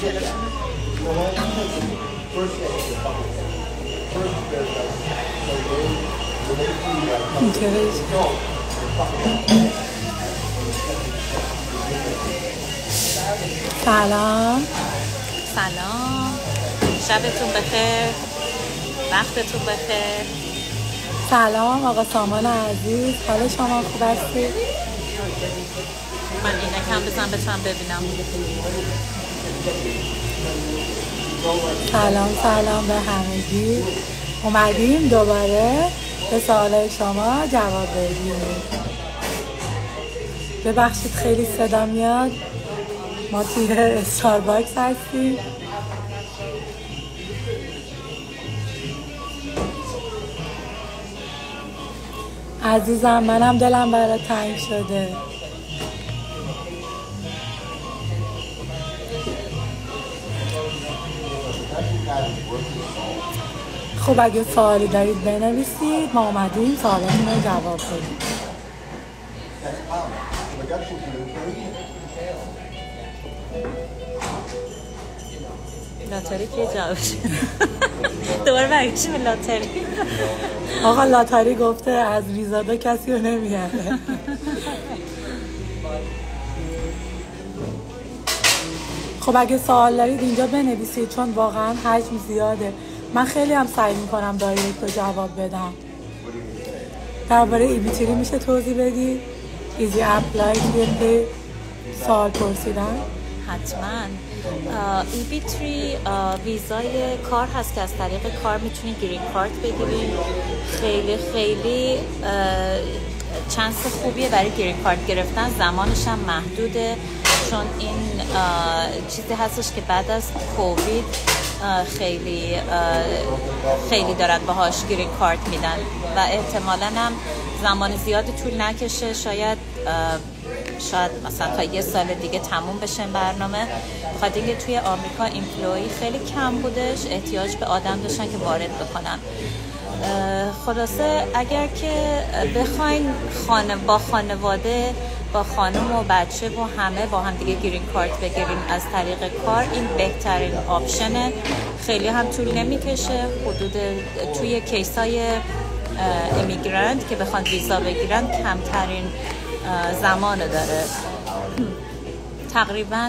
سلام. سلام، شبتون بخیر، وقتتون بخیر. سلام آقا سامان عزیز، حال شما خوب هستی؟ من اینکم بزن بتونم ببینم. سلام به همگی. اومدیم دوباره به سوالای شما جواب بدیم. ببخشید خیلی صدا میاد، ما توی استارباکس هستیم. عزیزم منم دلم برات تنگ شده. خب اگه سوالی دارید بنویسید، ما اومدیم سوالاتون رو جواب بدیم. لاتاری که جواب دوباره برگشتیم به لاتاری. آقا لاتاری گفته از ویزادا کسی رو نمیاره. خب اگه سوال دارید اینجا بنویسید، چون واقعا حجم زیاده. من خیلی هم سعی میکنم دایرکت رو جواب بدم. درباره ایبیتری میشه توضیح بدید؟ ایزی اپلای توی سوال پرسیدن؟ حتما. ایبیتری ویزای کار هست که از طریق کار میتونی گرین کارت بگیری. خیلی چانس خوبیه برای گرین کارت گرفتن. زمانش هم محدوده، چون این چیزی هستش که بعد از کووید خیلی دارن باهاش گرین کارت میدن و احتمالاً هم زمان زیادی طول نکشه. شاید مثلا تا 1 سال دیگه تموم بشه این برنامه. بخاطر اینکه توی آمریکا ایمپلوی خیلی کم بودش، احتیاج به آدم داشتن که وارد بکنن. خلاصه اگر که بخواین با خانواده، با خانم و بچه و همه با هم دیگه گرین کارت بگیرین از طریق کار، این بهترین آپشنه. خیلی هم طول نمیکشه. حدود توی کیسای امیگرانت که بخوان ویزا بگیرن کمترین زمان داره. تقریبا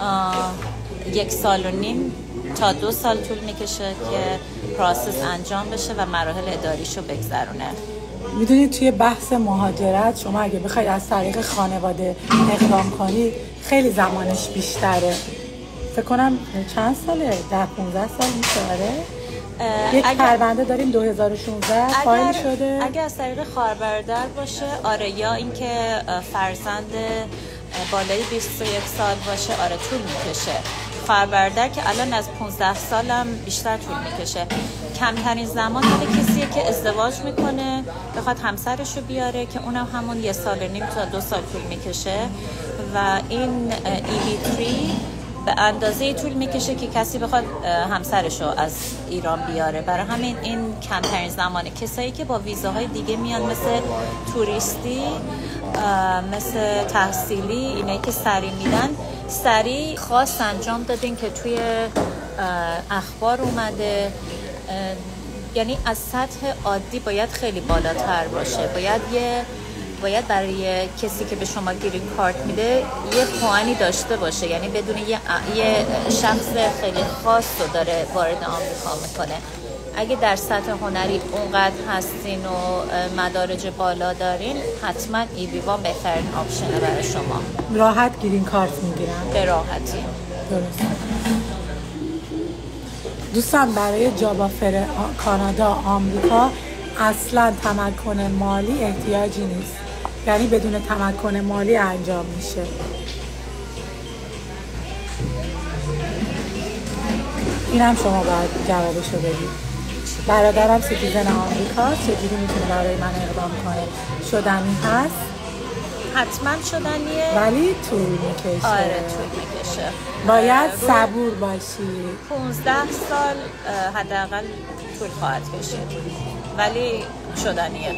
1.5 سال تا 2 سال طول میکشه که پروسس انجام بشه و مراحل اداریشو بگذرونه. میدونید توی بحث مهاجرت شما اگه بخواید از طریق خانواده اقدام کنید خیلی زمانش بیشتره. فکر کنم چند ساله؟ 10-15 سال میشه. یک پرونده داریم 2016 فایل شده. اگه از طریق خواهر باشه آره، یا اینکه فرزند بالای 21 سال باشه آره طول میکشه. خواهر که الان از 15 سالم بیشتر طول میکشه. کمترین زمان مال کسیه که ازدواج میکنه بخواد همسرشو بیاره که اونم همون 1.5 سال تا 2 سال طول میکشه و این EB3 به اندازه طول میکشه که کسی بخواد همسرشو از ایران بیاره. برای همین این کمترین زمانه. کسایی که با ویزاهای دیگه میان مثل توریستی، مثل تحصیلی، اینایی که سریع میدن، سریع خاص انجام دادین که توی اخبار اومده، یعنی از سطح عادی باید خیلی بالاتر باشه. باید برای کسی که به شما گرین کارت میده یه پوانی داشته باشه، یعنی بدون یه شخص خیلی خاص رو داره وارد آمریکا میکنه. اگه در سطح هنری اونقدر هستین و مدارج بالا دارین، حتما ایویوا بهترین آپشنه برای شما. راحت گرین کارت میگیرن به راحتی. درست. دوستان برای جاب آفر کانادا آمریکا اصلا تمکن مالی احتیاجی نیست، یعنی بدون تمکن مالی انجام میشه. اینم شما باید جوابشو بدید. برادرم سیتیزن آمریکاست، چجوری میتونه برای من اقدام کنه؟ شدنی هست؟ حتما شدنیه ولی طول میکشه. آره طول میکشه. باید صبور باشی. 15 سال حداقل طول خواهد کشید ولی شدنیه.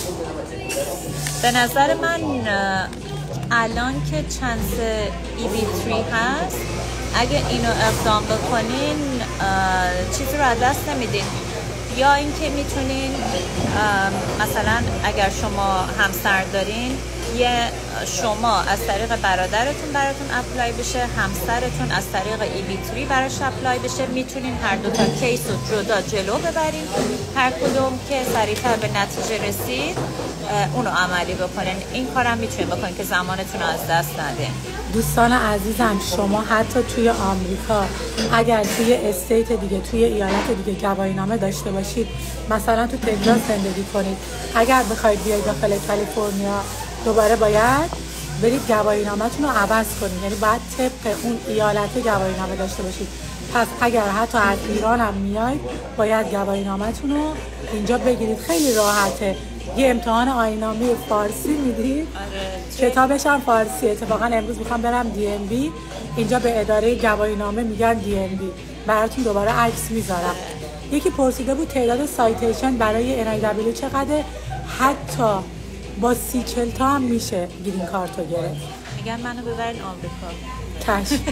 به نظر من الان که چانس EB3 هست اگه اینو اقدام بکنین چیزی رو از دست نمیدین. یا اینکه میتونین مثلا اگر شما همسر دارین شما از طریق برادرتون براتون اپلای بشه، همسرتون از طریق EB3 براش اپلای بشه. میتونین هر دو تا کیس رو جدا جلو ببرین، هر کدوم که سریعتر به نتیجه رسید اونو عملی بکنین. این کارم میتونین بکنین که زمانتون رو از دست ندین. دوستان عزیزم، شما حتی توی آمریکا اگر توی استیت دیگه، توی ایالت دیگه گواهینامه داشته باشید، مثلا تو تگزاس زندگی کنید، اگر بخواید بیاید داخل کالیفرنیا دوباره باید برید گواهینامه‌تون رو عوض کنید. یعنی باید طبق اون ایالت گواهینامه داشته باشید. پس اگر حتی از ایران هم میاید باید گواهینامه‌تون رو اینجا بگیرید. خیلی راحته. یه امتحان آیین‌نامه فارسی میدید. کتابش هم فارسی. اتفاقا امروز میخوام برم DMV، اینجا به اداره گواهینامه میگن DMV، براتون دوباره عکس میذارم. یکی پرسیده بود تعداد سایتیشن برای NIW چقدر؟ حتی با 30-40 تا هم میشه گرین کارتو گرفت. میگن منو ببرین آمریکا. کش.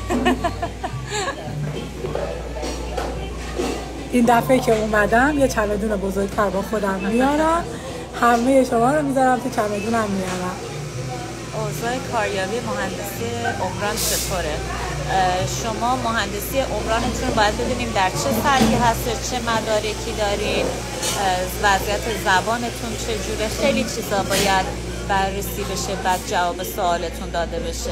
این دفعه که اومدم یه چمدون بزرگتر با خودم میارم، همه شما رو میذارم تو چمدونم میارم. اوضاع کاریابی مهندسی عمران چطوره؟ شما مهندسی عمرانتون باید ببینیم در چه سطحی هست، چه مدارکی دارین، وضعیت زبانتون چجوره. خیلی چیزا باید بررسی بشه بعد جواب سوالتون داده بشه.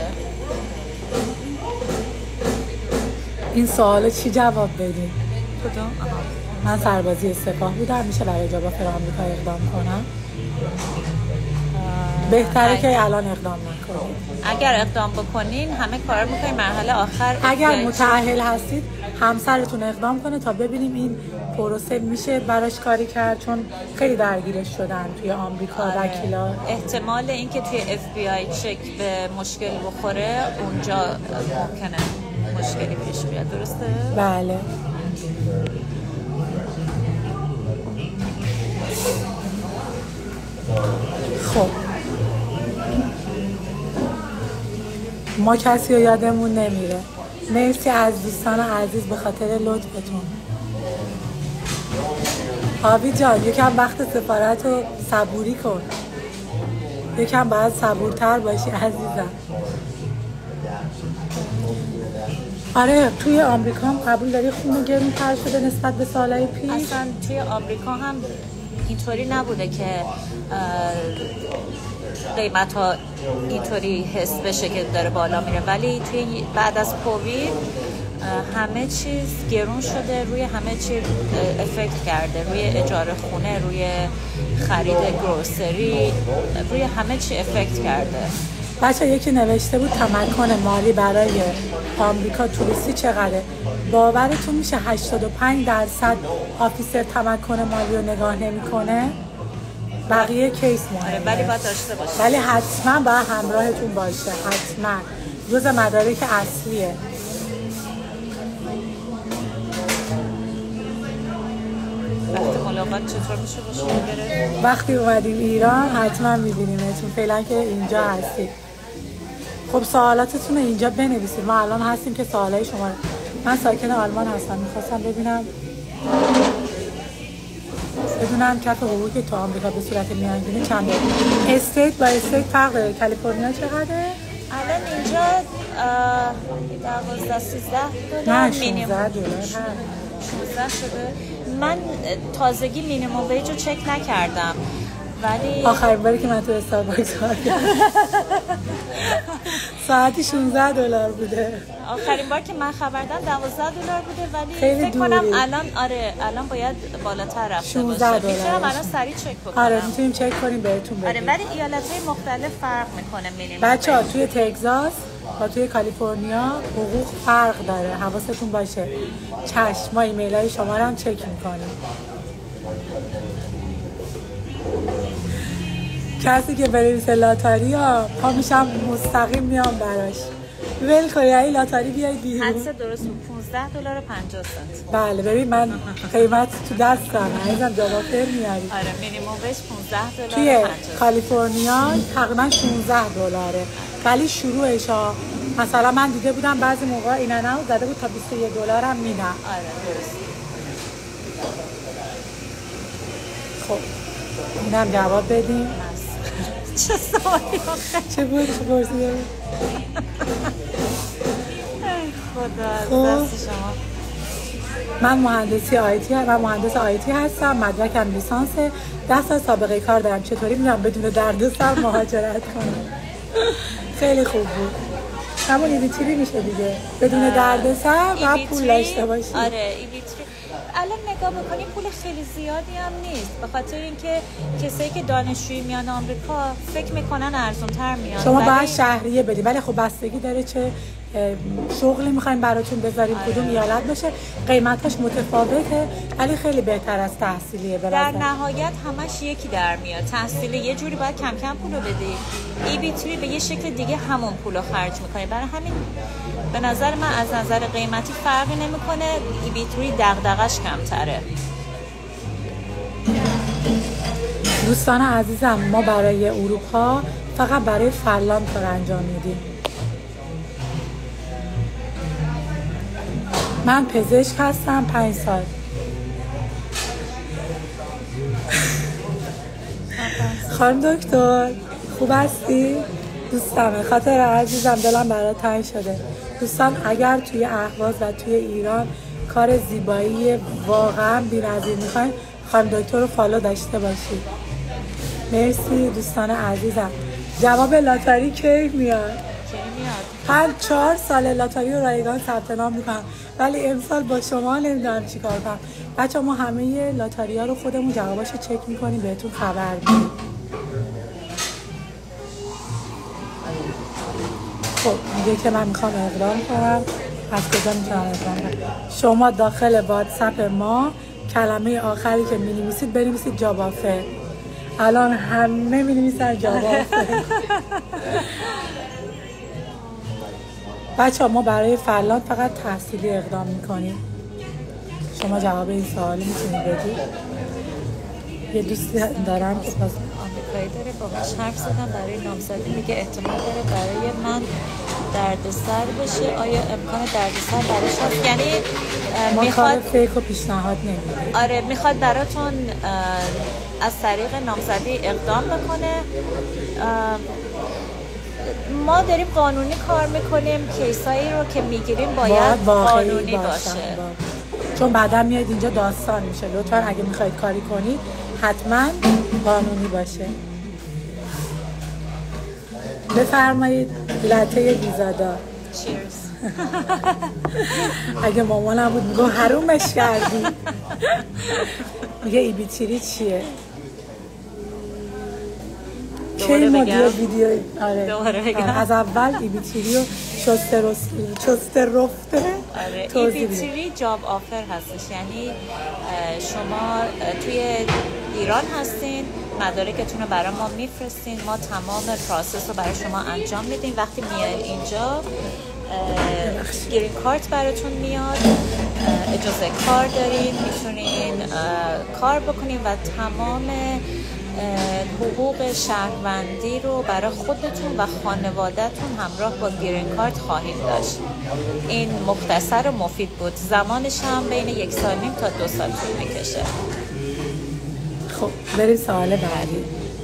این سوال چی جواب بدین؟ کدوم؟ من سربازی سپاه بودم، میشه برای جا بافر آمریکا اقدام کنم؟ بهتره که الان اقدام نکنید. اگر اقدام بکنین همه کار میکنین مرحله آخر. اگر متأهل هستید همسرتون اقدام کنه تا ببینیم این پروسه میشه براش کاری کرد، چون خیلی درگیرش شدن توی آمریکا. وکیلا احتمال اینکه توی FBI چک به مشکل بخوره اونجا ممکنه مشکلی پیش بیاد. درسته؟ بله. خب ما کسی رو یادمون نمیره. مرسی از دوستان عزیز به خاطر لطفتون. آبی جان یکم وقت سفارت رو صبوری کن، یکم باید صبورتر باشی عزیزم. آره توی آمریکا هم قبول داری خونه گرون‌تر شده نسبت به سالهای پیش؟ اصلا توی آمریکا هم اینطوری نبوده که قیمت ها اینطوری حس بشه که داره بالا میره، ولی توی بعد از کووید همه چیز گرون شده، روی همه چیز افکت کرده، روی اجاره خونه، روی خرید گروسری، روی همه چی افکت کرده. بچه یکی نوشته بود تمکن مالی برای آمریکا توریستی چقدره؟ باورتون میشه 85% آفیسر تمکن مالی رو نگاه نمیکنه، بقیه کیس مهمه. ولی باید داشته باشه، ولی حتما باید همراهتون باشه، حتما جز مدارک اصلیه. وقتی ملاقات چطور میشه باشه؟ وقتی اومدیم ایران حتما میبینیمتون، فعلا که اینجا هستید. خب سوالاتتون رو اینجا بنویسید، ما الان هستیم که سوالای شما رو. من ساکن آلمان هستم، میخواستم بدونم کف حقوقی تو آمریکا به صورت میانگینی چنده؟ استیت با استیت فرق داره. کالیفرنیا چقدره؟ الان اینجا 12-13 دلار نه 16 دلار 16 شده. من تازگی مینیمم ویج رو چک نکردم، ولی آخرین باری که من تو استارباکس کار کردم ساعتی 16 دلار بوده. آخرین بار که من خبر دادم 12 دلار بوده، ولی خیلی فکر کنم دوری. الان باید بالاتر رفته 16 باشه. دلار. میتونم الان سریع چک بکنم. آره میتونیم چک کنیم بهتون بگیم. آره ولی ایالت‌های مختلف فرق میکنه مینیمم. بچه‌ها توی تگزاس با توی کالیفرنیا حقوق فرق داره، حواستون باشه. چشم، ما ایمیل‌های شما رو هم چک میکنیم. کسی که بنویسه لاتاری ها پا میشم مستقیم میام براش. ول کنی این لاتاری بیای بیرون. حدس درست بود 15 دلار و 50 سنت. بله ببین من قیمت تو دستم عزیزم، جوابر میاری. آره مینیمم ویج 15 دلار توی و 50 کالیفرنیا تقریبا 16 دلاره، ولی شروعش ها مثلا من دیده بودم بعضی موقع اینانا زده بود تا $21 هم میدن. آره درست. خب اینم جواب بدیم. چه سوالی آخه؟ چه بود؟ چه پرسیده بود؟ خدا دست شما. من مهندس آیتی هستم، مدرکم لیسانس، 10 سال سابقه کار دارم. چطوری میرم بدون دردسر مهاجرت کنم؟ خیلی خوب بود. همون ایویتری میشه دیگه، بدون دردسر و پول داشته باشی. آره ایویتری الان نگاه بکنی پول خیلی زیادی هم نیست، به خاطر اینکه کسایی که دانشجویی میان آمریکا فکر میکنن ارزون تر میان. شما باید شهریه بدی، ولی خب بستگی داره چه شغلی میخوایم براتون بذاریم، کدوم ایالت باشه، قیمتاش متفاوته، ولی خیلی بهتر از تحصیلیه. در نهایت همش یکی در میاد. تحصیل یه جوری باید کم کم پولو بدی، ای‌بی‌تری به یه شکل دیگه همون پولو خرج میکنی. برای همین به نظر من از نظر قیمتی فرقی نمیکنه، ای‌بی‌تری دغدغش کمتره. دوستان عزیزم، ما برای اروپا فقط برای فنلاند کار انجام میدیم. من پزشک هستم، 5 سال. خانم دکتر خوب هستی؟ دوستمه، خاطر عزیزم دلم برات تنگ شده. دوستان اگر توی اهواز و توی ایران کار زیبایی واقعا بی‌نظیر میخواین، خانم دکتر رو فالو داشته باشید. مرسی دوستان عزیزم. جواب لاتاری کی میاد؟ هر 4 سال لاتاری رو رایگان ثبت نام میکنم، ولی امسال با شما نمیدونم چی کار کنم. بچه ما همه لاتاری ها رو خودمون جواباشو چک میکنیم، بهتون خبر میدیم. خب میگه که من میخوام اقدام کنم. از کجا میتونم اقدام کنم؟ شما داخل واتساپ ما کلمه آخری که مینویسید بنویسید جاب آفر. الان همه مینویسن جاب آفر. بچه ما برای فنلاند فقط تحصیلی اقدام میکنیم. شما جواب این سوالی میتونید بدید؟ یه دوستی دارم که آمریکایی داره، باهاش حرف زدم برای نامزدی، میگه احتمال داره برای من دردسر بشه. آیا امکان دردسر براش هست؟ یعنی ما میخواد کار فیک و پیشنهاد نمیدیم. آره میخواد براتون از طریق نامزدی اقدام بکنه. ما داریم قانونی کار میکنیم، کیسایی رو که میگیریم باید قانونی باشه. چون بعدا میاد اینجا داستان میشه. لطفا اگه میخواید کاری کنید حتما قانونی باشه. بفرمایید لته ویزادار. چیرز. اگه مامانم بود میگه حرومش کردی. میگه ای‌بی‌تری چیه؟ کی مدیر ویدیو آره از اول ای‌بی‌تری رو چسته رفته. آره ای‌بی‌تری جاب آفر هستش، یعنی شما توی ایران هستین، مدارکتون رو برای ما میفرستین، ما تمام پروسس رو برای شما انجام میدیم. وقتی میایین اینجا گرین کارت براتون میاد، اجازه کار دارین، میتونین کار بکنین و تمام حقوق شهروندی رو برای خودتون و خانواده‌تون همراه با گرین کارت خواهید داشت. این مختصر و مفید بود. زمانش هم بین 1.5 سال تا 2 سال طول میکشه. خب بریم سوال بعدی.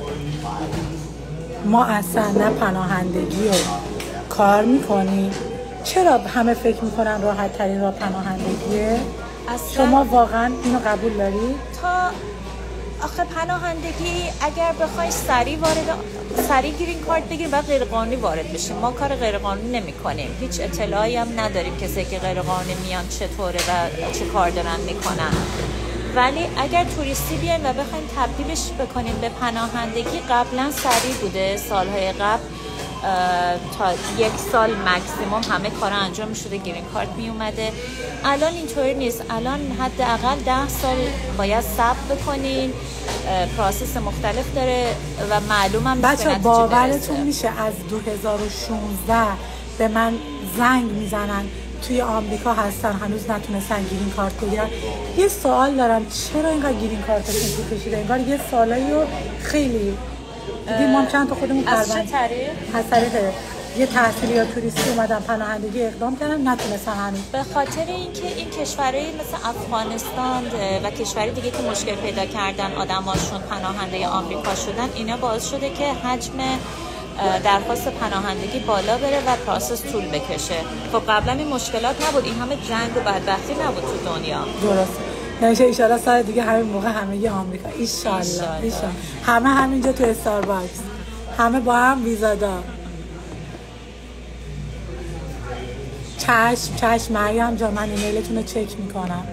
ما اصلا نه پناهندگی رو کار میکنیم. چرا همه فکر میکنن راحت ترین راه پناهندگیه؟ شما واقعا اینو قبول داری؟ تا آخه پناهندگی اگر بخوای سریع گرین کارت بگیر بعد غیر قانونی وارد بشیم. ما کار غیر قانونی نمی‌کنیم. هیچ اطلاعی هم نداریم کسی که غیر قانونی میان چطوره و چه کار دارن میکنن. ولی اگر توریستی بیاین و بخوایم تبدیلش بکنیم به پناهندگی، قبلا سریع بوده، سالهای قبل تا 1 سال مکسیموم همه کارا انجام می‌شده، گرین کارت می اومده. الان اینطوری نیست. الان حداقل 10 سال باید صبر بکنین، پروسس مختلف داره و معلومم نیست. بچه‌ها باورتون میشه از 2016 به من زنگ میزنن توی آمریکا هستن، هنوز نتونستن گرین کارت بگیرن. یه سوال دارم، چرا اینقدر گرین کارتشون طول کشیده؟ انگار یه سالایی رو خیلی دیدیم ما چند تا خودمون از چه طریق؟ از طریق یه تحصیلی یا توریستی اومدن پناهندگی اقدام کردن نتونستن همین. به خاطر اینکه این کشورهای مثل افغانستان و کشورهای دیگه که مشکل پیدا کردن آدماشون پناهنده آمریکا شدن، اینا باعث شده که حجم درخواست پناهندگی بالا بره و پروسس طول بکشه. خب قبلا این مشکلات نبود، این همه جنگ و بدبختی نبود تو دنیا. درست. نمیشه ایشالا سال دیگه همین موقع همه یه آمریکا ایشالله. همه همینجا تو استارباکس، همه با هم ویزا دار. چشم مریم جان، من ایمیلتون رو چک میکنم.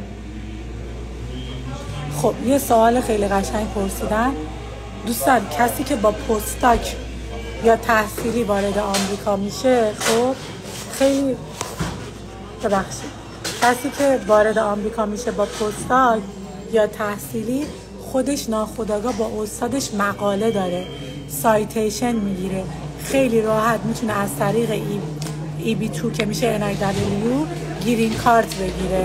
خب یه سوال خیلی قشنگ پرسیدن دوستان، کسی که با پستاک یا تحصیلی وارد آمریکا میشه، خب خیلی ببخشید، کسی که وارد آمریکا میشه با پستاک یا تحصیلی خودش ناخودآگاه با استادش مقاله داره، سایتیشن میگیره، خیلی راحت میتونه از طریق EB2 که میشه NIW گرین کارت بگیره.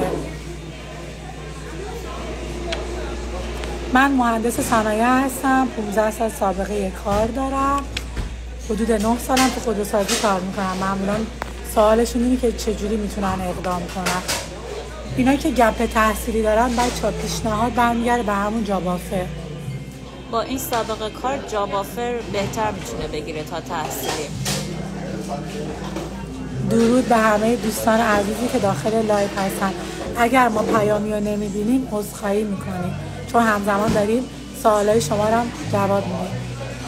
من مهندس صنایع هستم، 15 سال سابقه کار دارم، حدود 9 سالم تو خودروسازی کار میکنم. معمولا سوالشون اینه که چجوری میتونن اقدام کنن. اینا که گپ تحصیلی دارن بچه‌ها پیشنهاد برمیگره به همون جاب آفر. با این سابقه کار جاب آفر بهتر میتونه بگیره تا تحصیلی. درود به همه دوستان عزیزی که داخل لایو هستن. اگر ما پیامی رو نمیبینیم عذرخواهی میکنیم، چون همزمان داریم سوالای شما رو هم جواب میدیم.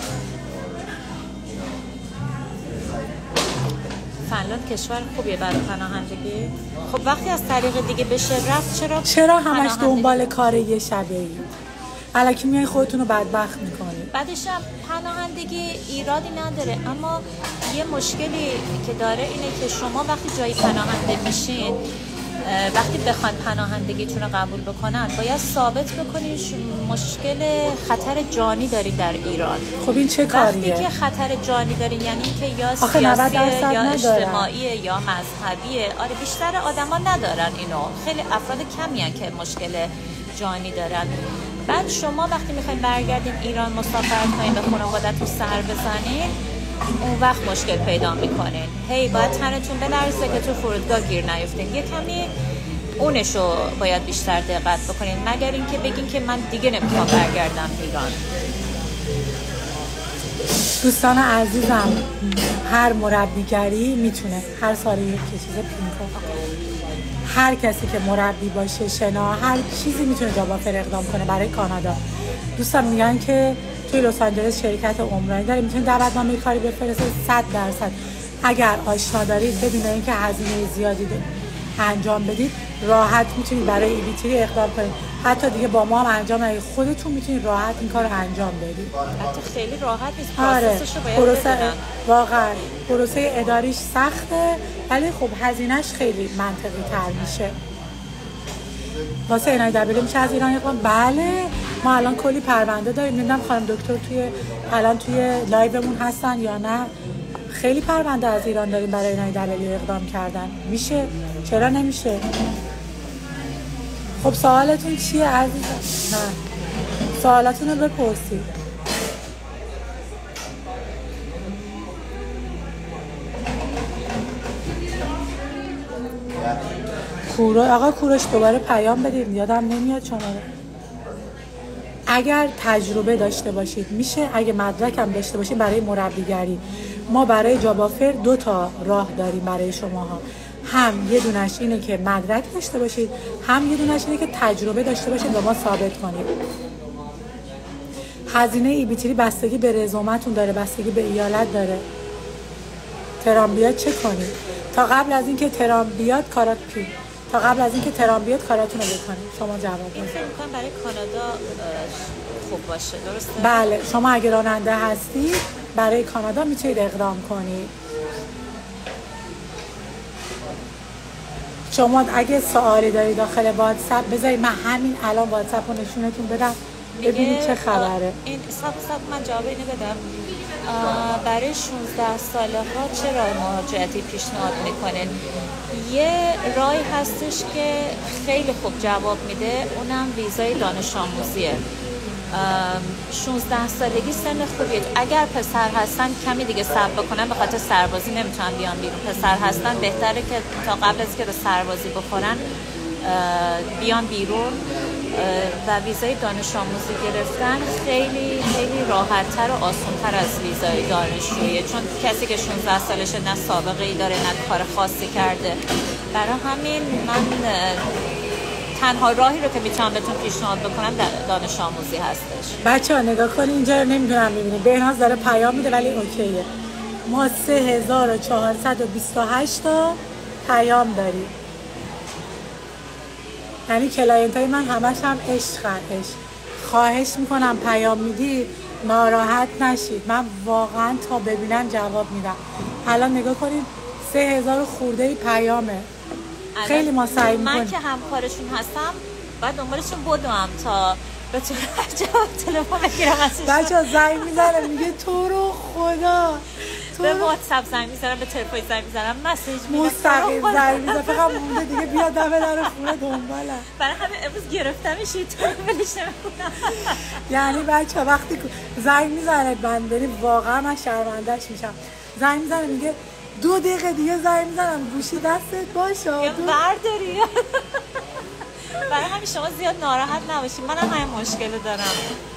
فنلاند کشور خوبیه برای پناهندگی. خب وقتی از طریق دیگه بشه رفت، چرا همش دنبال کار یه شبه ای؟ الکی میای خودتون رو بدبخت میکنید. بعدش هم پناهندگی ایرادی نداره، اما یه مشکلی که داره اینه که شما وقتی جایی پناهنده میشین، وقتی بخوان پناهندگیتون رو قبول بکنن باید ثابت بکنید مشکل خطر جانی دارید در ایران. خب این چه کاریه؟ وقتی که خطر جانی دارید یعنی که یا سیاسیه یا اجتماعیه یا مذهبیه. آره بیشتر آدما ندارن اینو، خیلی افراد کمی هستن که مشکل جانی دارن. بعد شما وقتی میخواین برگردین ایران مسافرت کنین به خانواده‌تون سر بزنین، اون وقت مشکل پیدا میکنین. باید تنتون بلرزه که تو فرودگاه گیر نیفتین. یه کمی اونشو باید بیشتر دقت بکنین، مگر اینکه بگین که من دیگه نمیخوام برگردم ایران. دوستان عزیزم، هر مربیگری میتونه هر سال یک چیز پینکو، هر کسی که مربی باشه، شنا، هر چیزی میتونه جاب آفر اقدام کنه برای کانادا. دوستان میگن که توی لس آنجلس شرکت عمرانی داره، میتونه دعوتنامه کاری بفرسته 100%. اگر آشنا دارید بدون اینکه هزینه زیادی انجام بدید، راحت میتونید برای EB3 اقدام کنید. حتی دیگه با ما هم انجام ندید، خودتون میتونید راحت این کار رو انجام بدید. حتی خیلی راحت نیست، پروسسش رو باید بدونن. واقعا پروسه اداریش سخته، ولی خب هزینهش خیلی منطقی تر میشه. واسه NIW میشه از ایران اقدام. بله ما الان کلی پرونده داریم. نمیدونم خانم دکتر الان توی لایومون هستن یا نه. خیلی پرونده از ایران داریم برای NIW اقدام کردن. میشه؟ چرا نمیشه؟ خب سوالتون چیه عزیزم؟ نه سوالاتون رو بپرسید. آقا کوروش دوباره پیام بدید، یادم نمیاد شما. اگر تجربه داشته باشید میشه، اگه مدرک هم داشته باشید برای مربیگری. ما برای جاب آفر 2 تا راه داریم برای شماها. هم یه دونش اینه که مدرک داشته باشید، هم یه دونش اینه که تجربه داشته باشید و ما ثابت کنید. هزینه EB3 بستگی به رزومتون داره، بستگی به ایالت داره. ترام بیاد چه کنید؟ تا قبل از اینکه ترام بیاد کاراتون رو بکنید. شما جواب بدید. این فکر می‌کنم برای کانادا خوب باشه، درسته؟ بله شما اگه راننده هستید برای کانادا میتونید اقدام کنید. شما اگه سوالی دارید داخل واتساپ بذارید، من همین الان واتساپ رو نشونتون بدم ببینید چه خبره. این صاحب من جواب اینو بدم. برای 16 ساله ها چرا مهاجرتی پیشنهاد میکنین؟ یه راهی هستش که خیلی خوب جواب میده، اونم ویزای دانش آموزیه. 16 سالگی سن خوبیه. اگر پسر هستن کمی دیگه صبر بکنن، به خاطر سربازی نمیتونن بیان بیرون. پسر هستن بهتره که تا قبل از که به سربازی بخورن بیان بیرون و ویزای دانش آموزی گرفتن خیلی خیلی راحت‌تر و آسان‌تر از ویزای دانشجویی، چون کسی که 16 سالشه نه سابقه ای داره نه کار خاصی کرده. برای همین من تنها راهی رو که میتونم بهتون پیشنهاد بکنم دانش آموزی هستش. بچه‌ها نگاه کنید اینجا رو نمیدونم میبینید، بهناز داره پیام میده ولی اوکیه. ما 3428 تا پیام داریم، یعنی کلاینت های من همش هم عشق. خواهش میکنم پیام میدید ناراحت نشید، من واقعا تا ببینم جواب میدم. الان نگاه کنید 3000 خورده پیامه. خیلی ما سعی میکنیم. من که همکارشون هستم بعد دنبالشون بدوم تا بتونم جواب تلفن بگیرم ازشون. بچه‌ها زنگ میزنه میگه تو رو خدا، به واتساپ زنگ میزنم، به تلفن زنگ میزنم، مسیج میدم، مستقیم زنگ میزنم، فقط مونده دیگه بیاد دم در خونه دنبالم. برای همین امروز گرفتمش تو ولش نمیکنم. یعنی بچه‌ها وقتی زنگ میزنه بندری واقعا من شرمنده‌اش میشم. زنگ میزنه میگه 2 دقیقه دیگه زنگ میزنم گوشی دستت باشه برداری. برای همین شما زیاد ناراحت نباشید، منم همین مشکل دارم.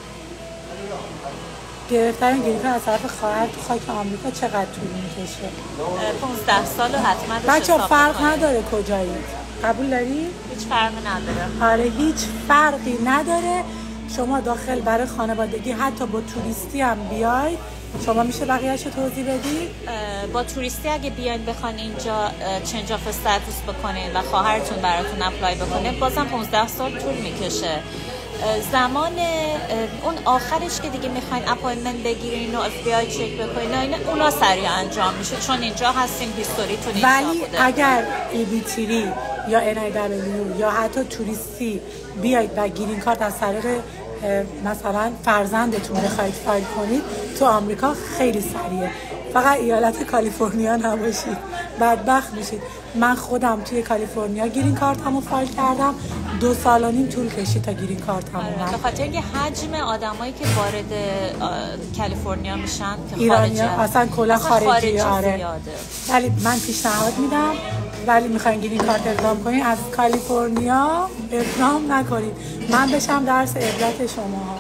گرفتن گریفه از طرف خواهر تو خاک آمریکا چقدر طول میکشه؟ 15 سال حتما. بچه فرق نداره کجایی، قبول داری؟ هیچ فرقی نداره. آره هیچ فرقی نداره. شما داخل برای خانوادگی حتی با توریستی هم بیاید، شما میشه بقیه‌اش رو توضیح بدید؟ با توریستی اگه بیاین بخواین اینجا چنج آف استاتوس بکنین و خواهرتون براتون اپلای بکنه بازم 15 سال طول میکشه. زمان اون آخرش که دیگه میخواین اپایمنت بگیرین و اف بی آی چک بکنین اونا سریع انجام میشه، چون اینجا هستیم هیستوریتون اینجا ولی بوده. اگر EB3 یا NIW یا حتی توریستی بیاید و گرین کارت از طریق مثلا فرزندتون بخواید فایل کنید تو آمریکا خیلی سریعه. فقط ایالت کالیفرنیا نباشید، بدبخت میشید. من خودم توی کالیفرنیا گرین کارتمو فایل کردم، 2 سال و نیم طول کشید تا گرین کارتم اومد. به خاطر اینکه حجم آدمایی که وارد کالیفرنیا میشن که ایرانیا اصلا کلا خارجی آره. زیاده. ولی من پیشنهاد میدم ولی میخواین گرین کارت اقدام کنین از کالیفرنیا اقدام نکنید. من بشم درس عبرت شما.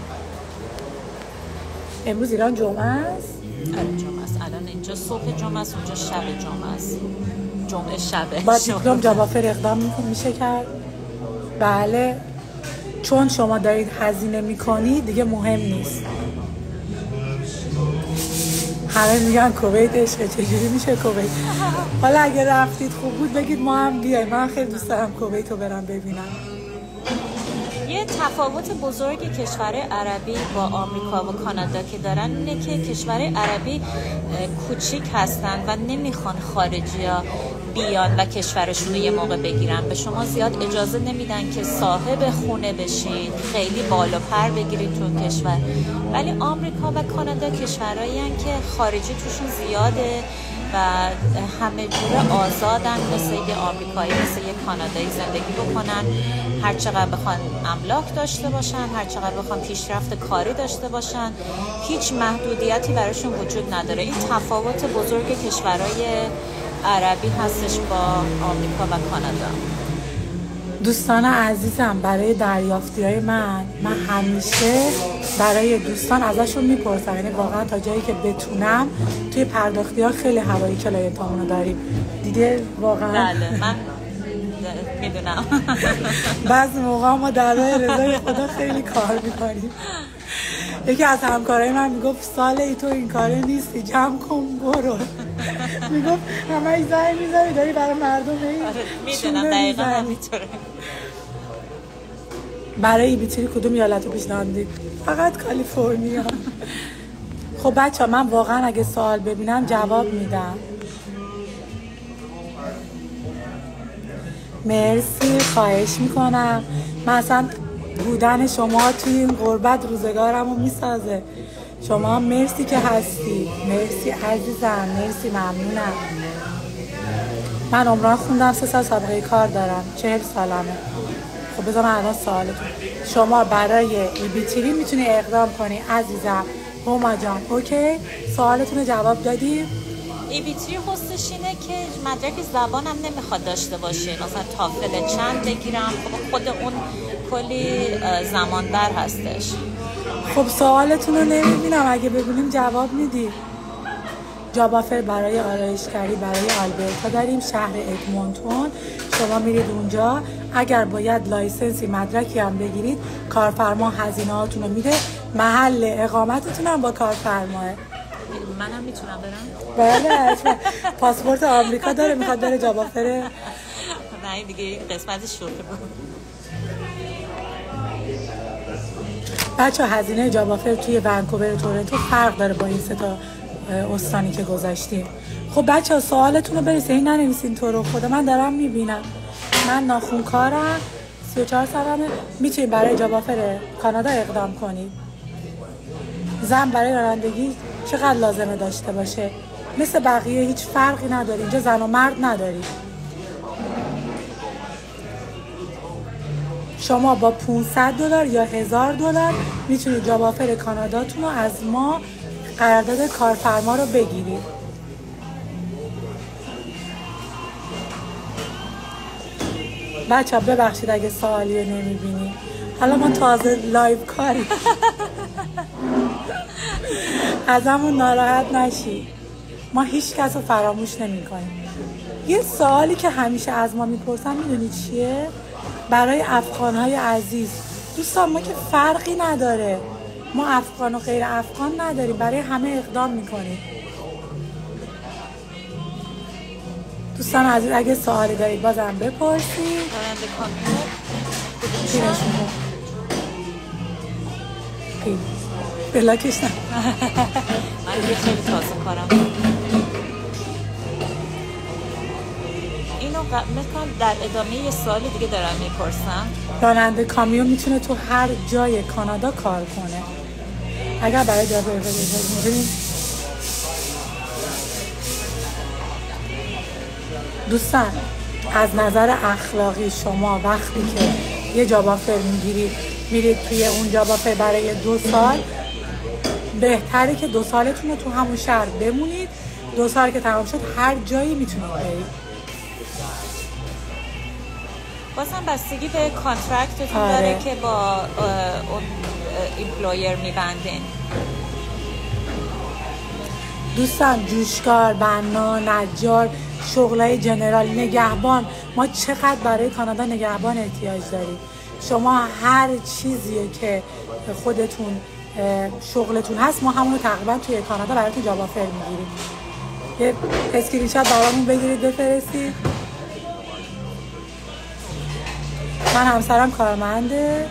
امروز ایران جمعه است. آره جمعه است. الان اینجا صبح جمعه است، اونجا شب جمعه است. جمعه شبه. با دیپلم جاب آفر اقدام میشه کرد. بله، چون شما دارید هزینه میکنید دیگه مهم نیست. همه میگن کویت عشقه، چجوری میشه کویت؟ حالا اگه رفتید خوب بود بگید ما هم بیایم. من خیلی دوست دارم کویت رو برم ببینم. یه تفاوت بزرگی کشور عربی با آمریکا و کانادا که دارن اینه که کشور عربی کوچیک هستن و نمیخوان خارجی‌ها بیان و کشورشون رو یه موقع بگیرن. به شما زیاد اجازه نمیدن که صاحب خونه بشین، خیلی بالا پر بگیرید تو کشور. ولی آمریکا و کانادا کشورهایی هستن که خارجی توشون زیاده و همه جوره آزادن، مثل یه آمریکایی مثل یه کانادایی زندگی بکنن، هر چقدر بخوان املاک داشته باشن، هر چقدر بخوان پیشرفت کاری داشته باشن، هیچ محدودیتی براشون وجود نداره. این تفاوت بزرگ کشورهای عربی هستش با آمریکا و کانادا. دوستان عزیزم، برای دریافتی‌های من همیشه برای دوستان ازشون میپرسم، یعنی واقعا تا جایی که بتونم توی پرداختی‌ها خیلی هوایی کلایتامون رو داریم دیگه واقعا. بله من میدونم. بعضی موقع ما در راه رضای خدا خیلی کار میکنیم. یکی از همکارای من میگفت ساله تو این کاره نیستی، جمع کن برو. میگفت همه زنگ میزنی داری برای مردم میدونم دقیقا همینطوره. برای بیتری کدوم ایالت رو پیشنهاد میدید؟ فقط کالیفرنیا. خب بچه ها من واقعا اگه سوال ببینم جواب میدم. مرسی، خواهش میکنم. من اصلا بودن شما توی این غربت روزگارم رو میسازه. شما مرسی که هستی، مرسی عزیزم، مرسی، ممنونم. من عمران خوندم 3 سال سابقه کار دارم، 40 سالمه. خب بذار من الان سوالتون شما برای EBTV میتونی اقدام کنی عزیزم. هما جان اوکی؟ سوالتون رو جواب دادی؟ EBTV حسش اینه که مدرک زبانم نمیخواد داشته باشه، مثلا تافل چند بگیرم، خود اون کلی زمان بر هستش. خب سوالتون رو نمیبینم، اگه ببینیم جواب میدی. جاب آفر برای آرایشگری برای آلبرتا داریم، شهر ادمونتون. شما میرید اونجا، اگر باید لایسنسی مدرکی هم بگیرید، کارفرما هزینه هاتون رو میده، محل اقامتتون هم با کارفرماه. منم میتونم برم؟ بله حتما. پاسپورت آمریکا داره، میخواد بره جاب آفر. نه دیگه این قسمت شوخی بود. بچه هزینه جاب آفر توی ونکوور و تورنتو فرق داره با این سه تا استانی که گذاشتیم. خب بچه ها سوالتون رو برسه، ننویسین تو رو خدا، من دارم میبینم. من ناخونکارم، 34 سالمه. میتونید برای جاب آفر کانادا اقدام کنید. زن برای رانندگی چقدر لازمه داشته باشه؟ مثل بقیه هیچ فرقی نداره، اینجا زن و مرد نداری. شما با $500 یا $1000 میتونید جاب آفر کاناداتون رو از ما قرارداد کارفرما رو بگیرید. بچه ها ببخشید اگه سوالی نمیبینی، حالا ما تازه لایو کاری ازمون ناراحت نشی، ما هیچ کس رو فراموش نمی کنیم. یه سوالی که همیشه از ما میپرسن میدونی چیه؟ برای افغانهای عزیز دوستان، ما که فرقی نداره، ما افغان و غیر افغان نداریم، برای همه اقدام میکنیم. دوستان عزیز اگه سوالی دارید بازم بپرسید. پیرشون پیر بلاکش نه. من یه خیلی تازه کارم اینو میکنم. در ادامه یه سال دیگه دارم میپرسم. راننده کامیون میتونه تو هر جای کانادا کار کنه اگر برای جاب میدونید. دوستان از نظر اخلاقی شما وقتی که یه جاب آفر میگیرید میرید توی اون جاب آفر برای 2 سال، بهتره که 2 سالتون رو تو همون شهر بمونید. 2 سال که تمام شد هر جایی میتونید برید. بازم بستگی به کانترکتتون داره که با اون ایمپلویر میبندین. دوستان جوشکار، بنا، نجار، شغلای جنرال، نگهبان، ما چقدر برای کانادا نگهبان احتیاج داریم. شما هر چیزیه که خودتون شغلتون هست ما همونو تقریبا توی کانادا براتون جاب آفر میگیریم. یه اسکرین شات برامون بگیرید بفرستید. من همسرم کارمند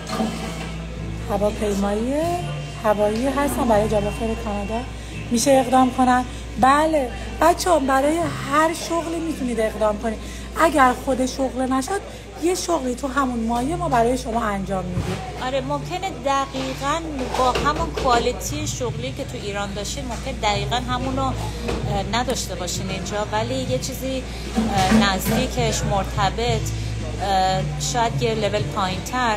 هواپیمایی هوایی هستم، برای جاب آفر کانادا میشه اقدام کنن. بله بچه‌ها برای هر شغلی میتونید اقدام کنید. اگر خود شغل نشد یه شغلی تو همون مایه ما برای شما انجام میدیم. آره ممکنه دقیقاً با همون کوالیتی شغلی که تو ایران داشتین ممکن دقیقاً همونو نداشته باشین اینجا، ولی یه چیزی نزدیکش مرتبط، شاید یه لول پایین‌تر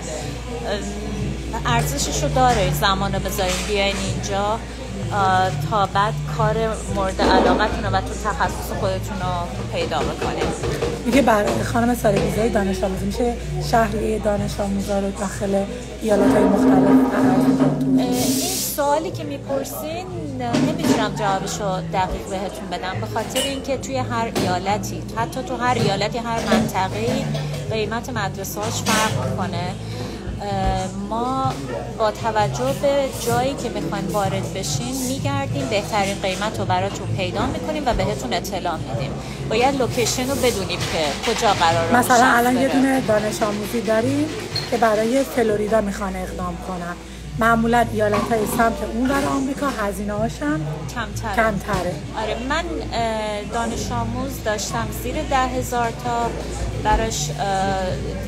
ارزشش رو داره. زمانو بذارین بیاین اینجا تا بعد کار مورد علاقتون و تو تخصص خودتون رو پیدا بکنید. میگه برای خانم سالگیزهای دانش آموزی میشه شهریه دانش آموزا رو داخل ایالت‌های مختلف این سوالی که میپرسین نمیتونم جوابشو دقیق بهتون بدم، به خاطر اینکه توی هر ایالتی، حتی تو هر ایالتی، هر منطقه‌ای قیمت مدرسه‌هاش فرق میکنه. ما با توجه به جایی که میخواین وارد بشین میگردیم، بهترین قیمت رو براتون پیدا میکنیم و بهتون اطلاع میدیم. باید لوکیشن رو بدونیم که کجا قراره. مثلا الان یه دونه دانش آموزی داریم که برای فلوریدا میخوان اقدام کنن. معمولا ایالت‌های سمت اون ور آمریکا هزینه‌هاشم کمتره. آره من دانش آموز داشتم زیر 10,000 تا براش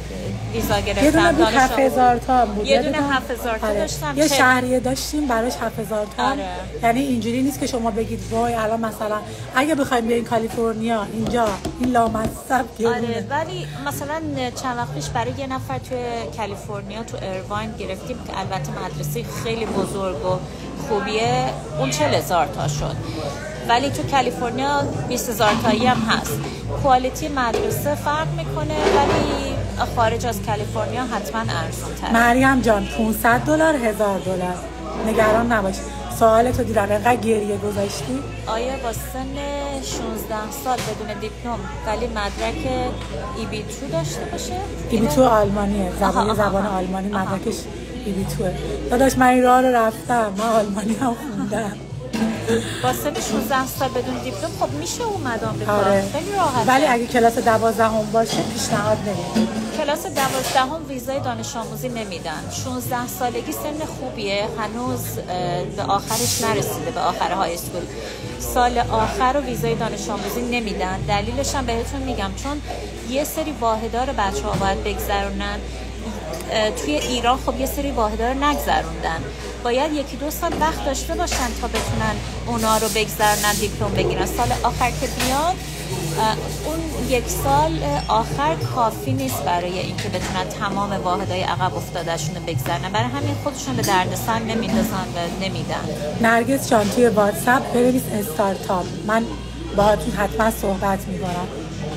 ویزا گرفتم. یه دونه بود 7000 تا بود. یه دونه 7000 تا داشتم. یه شهریه داشتیم براش 7000 تا. آره. یعنی اینجوری نیست که شما بگید وای الان مثلا اگه بخوایم بیاین کالیفرنیا اینجا این لامصب گرونه. آره ولی مثلا چند وقت پیش برای یه نفر توی کالیفرنیا تو ایرواین گرفتیم که البته مدرسه خیلی بزرگ و خوبیه، اون 40000 تا شد. ولی تو کالیفرنیا 20000 تایی هم هست. کوالیتی مدرسه فرق میکنه ولی خارج از کالیفرنیا حتما ارزان تره. مریم جان $500 $1000 نگران نباش. سوالتو دیدم انقدر گریه گذاشتی. آیا با سن 16 سال بدون دیپلم ولی مدرک EB2 داشته باشه؟ EB2 آلمانیه، زبان آلمانی مدرکش EB2. داداش من این راه رو رفتم، من آلمانی هم خوندم. با سن 16 سال بدون دیپلم خب میشه اومد آمریکا. آره. خیلی راحته. ولی اگه کلاس 12 باشه پیشنهاد نمیدم. کلاس 12 ویزای دانش آموزی نمیدن. 16 سالگی سن خوبیه، هنوز به آخرش نرسیده، به آخر های اسکول. سال آخر رو ویزای دانش آموزی نمیدن. دلیلش هم بهتون میگم، چون یه سری واحدا رو بچه‌ها باید بگذرونن. توی ایران خب یه سری واحدا رو نگذروندن. باید 1-2 سال وقت داشته باشن تا بتونن اونا رو بگذرونن، دیپلم بگیرن. سال آخر که بیان اون 1 سال آخر کافی نیست برای اینکه بتونن تمام واحدهای عقب افتادهشون رو بگذرونن. برای همین خودشون به دردسر نمیندازن و نمیدن. نرگس جان توی واتساپ بنویس استارتاپ، من باهاتون حتما صحبت میکنم.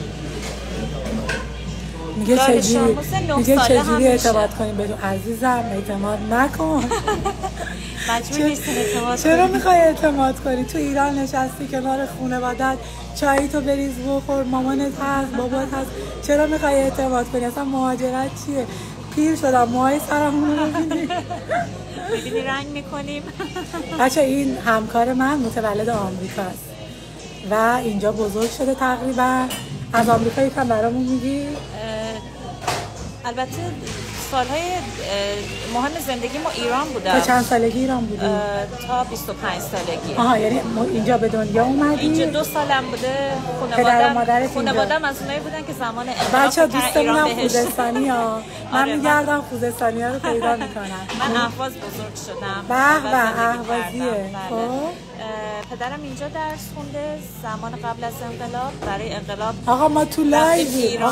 میگه چجوری اعتماد کنیم بدون عزیزم؟ اعتماد نکن. مجبور نیستیم اعتماد کنیم. چرا میخوای اعتماد کنی؟ تو ایران نشستی کنار خانوادت، چایی تو بریز بخور، مامانت هست، بابات هست، چرا میخوای اعتماد کنی؟ اصلا مهاجرت چیه؟ پیر شدم، موهای سرمون رو ببینی رنگ میکنیم. بچه این همکار من متولد آمریکاست و اینجا بزرگ شده تقریبا. از آمریکا یکم برامون میگی؟ البته سالهای مهم زندگی ما ایران بودم. تا چند سالگی ایران بودی؟ تا 25 سالگی. آها، یعنی اینجا به دنیا اومدی؟ اینجا 2 سالم بوده. خانواده‌ام از اونایی بودن که زمان انقلاب بچه‌ها دوستمونم خوزستانی ها. من آره میگردم خوزستانی ها رو پیدا میکنم. من اهواز بزرگ شدم. به اهوازیه. خب پدرم اینجا درس خونده زمان قبل از انقلاب. برای انقلاب آقا ما تو لایویم.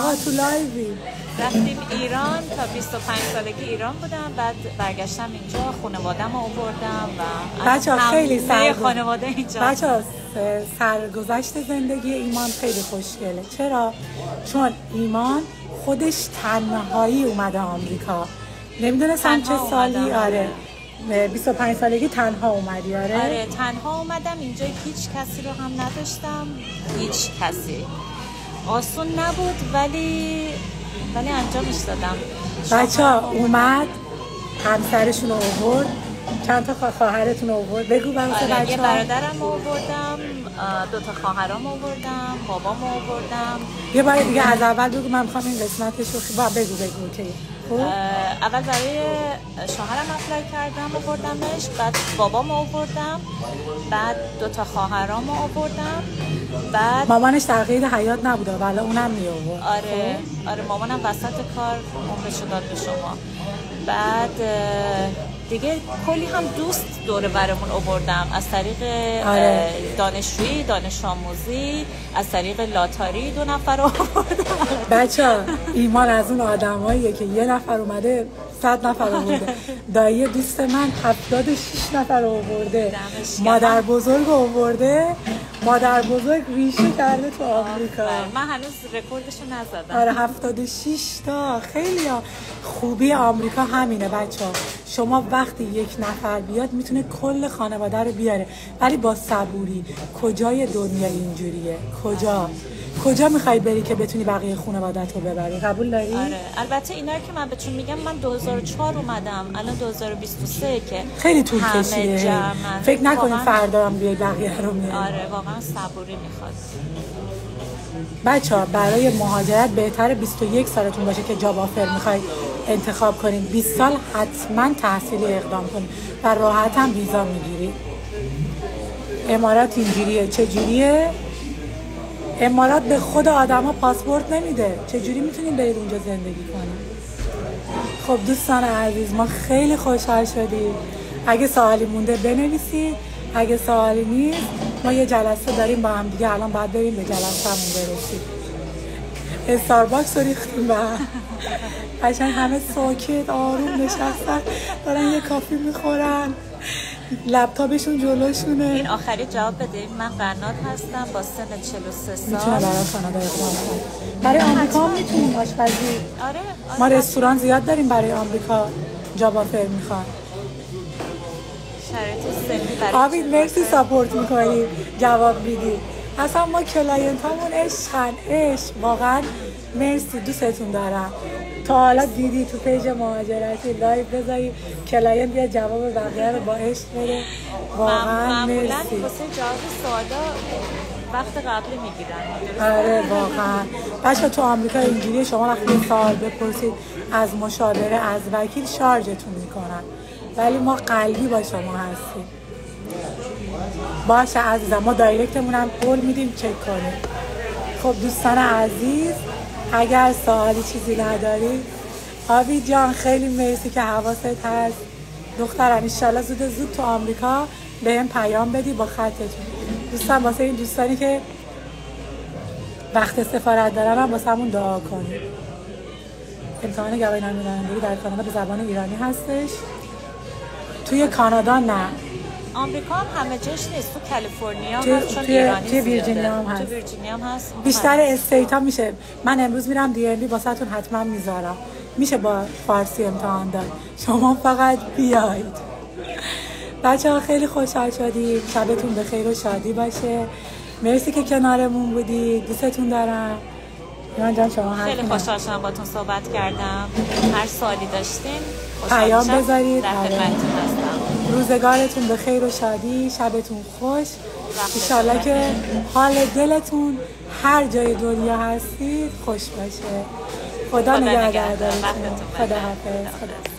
رفتیم ایران تا 25 سالگی ایران بودم. بعد برگشتم اینجا، خانواده‌مو آوردم و بچه‌ها خیلی خانواده اینجا. بچه‌ها سرگذشت زندگی ایمان خیلی خوشگله. چرا؟ چون ایمان خودش تنهایی اومده آمریکا. نمیدونستم چه سالی. آره 25 سالگی تنها اومدی. آره تنها اومدم اینجا، هیچ کسی رو هم نداشتم، هیچ کسی. آسون نبود ولی انجامش دادم. بچه‌ها اومد، همسرشون رو آورد، چند تا خواهرتون رو آورد. بگو برای بچه‌ها. یه برادرم آوردم، 2 تا خواهرام آوردم، بابام آوردم. یه بار دیگه از اول بگو، من می‌خوام این قسمتش رو بگو که اول برای شوهرم اپلای کردم آوردمش، بعد بابام آوردم، بعد 2 تا خواهرام آوردم، بعد مامانش در قید حیات نبوده ولی اونم می آورد. آره مامانم وسط کار عمرشو داد به شما. بعد دیگه کلی هم دوست دور برمون آوردم از طریق دانشجویی، دانش آموزی، از طریق لاتاری 2 نفر آوردم. بچه‌ها ایمان از اون آدماییه که یه نفر اومده 100 نفر آورده. دایی دوست من 76 نفر آورده. مادر بزرگ آورده. مادر بزرگ ریشه کرده تو آمریکا. من هنوز رکوردشو نزدم. آره 76 تا. خیلی خوبی آمریکا همینه بچه‌ها. شما وقتی یک نفر بیاد میتونه کل خانواده رو بیاره، ولی با صبوری. کجای دنیا اینجوریه؟ کجا میخوای بری که بتونی بقیه خانواده‌ت رو ببری؟ قبول داری؟ آره البته اینا که من بهتون میگم، من 2004 اومدم، الان 2023 که خیلی طول کشیده. فکر نکنید فردا هم بیای بقیه رو میاری. آره واقعا صبوری میخواد. بچه‌ها برای مهاجرت بهتره 21 سالتون باشه که جاب آفر میخوای انتخاب کنین. 20 سال حتما تحصیلی اقدام کنین و راحت هم ویزا میگیری. امارات اینجوریه. چجوریه؟ امارات به خود آدما پاسپورت نمیده. چجوری میتونین برید اونجا زندگی کنین؟ خب دوستان عزیز، ما خیلی خوشحال شدیم. اگه سوالی مونده بنویسید، اگه سوالی نیست ما یه جلسه داریم با هم دیگه، الان باید بریم به جلسه‌مون برسیم. استارباکس رو ریختیم به هم، قشنگ همه ساکت آروم نشستن دارن یه کافی میخورن، لپتاپشون جلوشونه. این آخری جواب بدیم. من قنات هستم با سن 43 سال. میتونه برای کانادا اقدام کنه. برای آمریکا هم میتونیم آشپزی. آره ما رستوران زیاد داریم برای آمریکا جاب آفر میخوان. شرایط سنی برای آبید مرسی ساپورت میکنی، جواب میدی. اصلا ما کلاینت همون عشقن، عشق واقعا. مرسی، دوستتون دارم. تا حالا دیدی تو پیج مهاجرتی لایو بذاری کلاینت بیا جواب بقیه رو با عشق بده، واقعا مرسی. معمولا واسه جواب سوالا وقت قبلی میگیرن. آره واقعا. بچه تو آمریکا اینجوریه، شما وقتی یه سوال بپرسید از مشاوره از وکیل شارژتون میکنن، ولی ما قلبی با شما هستیم. باشه عزیزم، ما دایرکتمون هم قول میدیم چک کنیم. خب دوستان عزیز، اگر سوالی چیزی نداری، آبی جان خیلی مرسی که حواست هست. دخترم انشالله زود تو آمریکا بهم پیام بدی با خطتون. دوستان واسه این دوستانی که وقت سفارت دارن هم واسه همون دعا کنید. امتحان گواهی نامه رانندگی در کانادا به زبان ایرانی هستش. توی کانادا نه، آمریکا هم همه جاش نیست. تو کالیفرنیا هست چون ایرانی توی زیاده. ویرجینیا هم هست. تو ویرجینیا هم هست. بیشتر استیت ها میشه. من امروز میرم دی ام بی واسهتون حتما میذارم. میشه با فارسی امتحان داد. شما فقط بیاید. بچه ها خیلی خوشحال شدیم. شبتون بخیر و شادی باشه. مرسی که کنارمون بودی. دوستتون دارم. ایمان جان شما خیلی خوشحال شدم باتون صحبت کردم. هر سوالی داشتین پیام بذارید. در خدمتتون هستم. روزگارتون به خیر و شادی، شبتون خوش. انشالله که حال دلتون هر جای دنیا هستید خوش باشه. خدا نگهدارتون. خدا حافظ.